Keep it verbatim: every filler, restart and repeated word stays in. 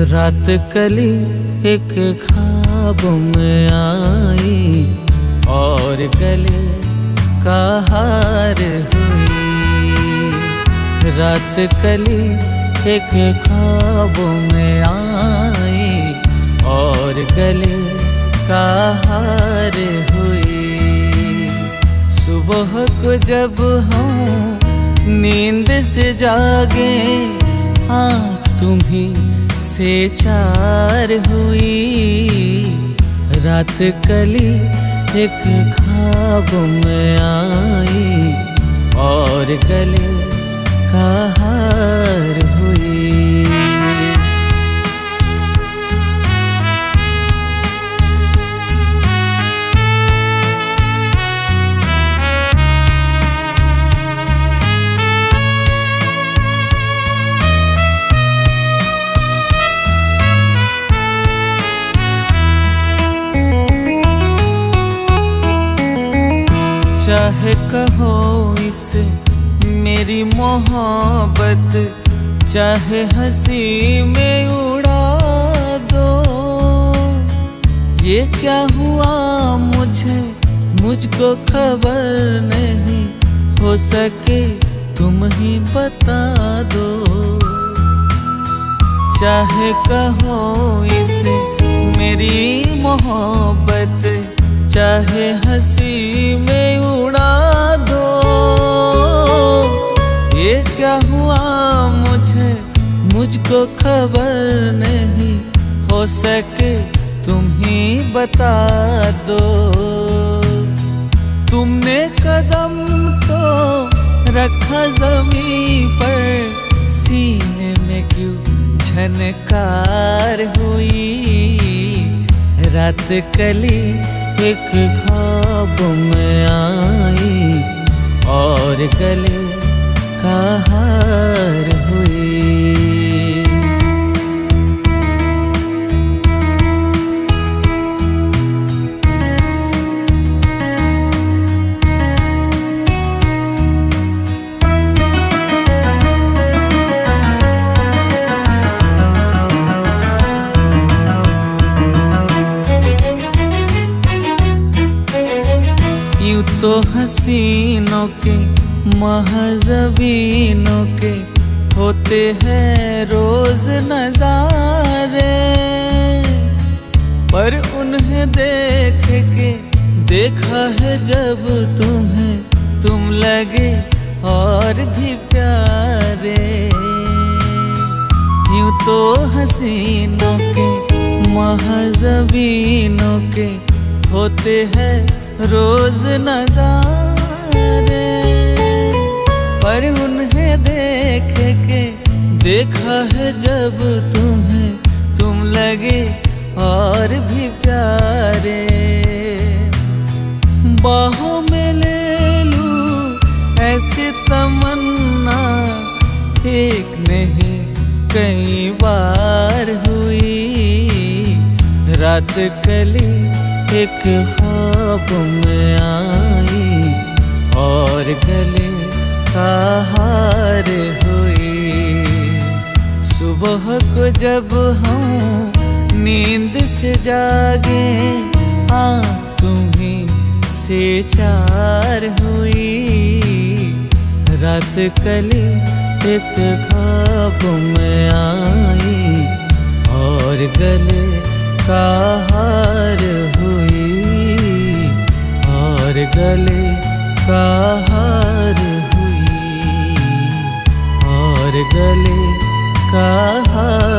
रात कली एक ख्वाब में आई और गले का हार हुई। रात कली एक ख्वाब में आई और गले का हार हुई। सुबह को जब हम नींद से जागे आँख तुम्ही से चार हुई। रात कली एक ख्वाब में आई और गले का हार हुई। चाहे कहो इसे मेरी मोहब्बत, चाहे हंसी में उड़ा दो। ये क्या हुआ मुझे मुझको खबर नहीं, हो सके तुम ही बता दो। चाहे कहो इसे मेरी मोहब्बत, चाहे हंसी में उड़ा दो। ये क्या हुआ मुझे मुझको खबर नहीं, हो सके तुम ही बता दो। तुमने कदम तो रखा ज़मीं पर, सीने में क्यों झनकार हुई। रात कली एक ख्वाब में आई और गले का हार हुई। यूं तो हसीनों के महज़बीनों के होते हैं रोज नजारे, पर उन्हें देख के देखा है जब तुम्हें, तुम लगे और भी प्यारे। यूं तो हसीनों के महज़बीनों के होते हैं रोज नजारे, पर उन्हें देख के देखा है जब तुम्हें, तुम लगे और भी प्यारे। बाहों में ले लूं ऐसी तमन्ना, एक नहीं कई बार हुई। रात कली एक ख्वाब में आई और गले का हार हुई। सुबह को जब हम नींद से जागे आँख तुम्ही से चार हुई। रात कली एक ख्वाब में आई और गले का हार हुई और गले का हार हुई और गले का हार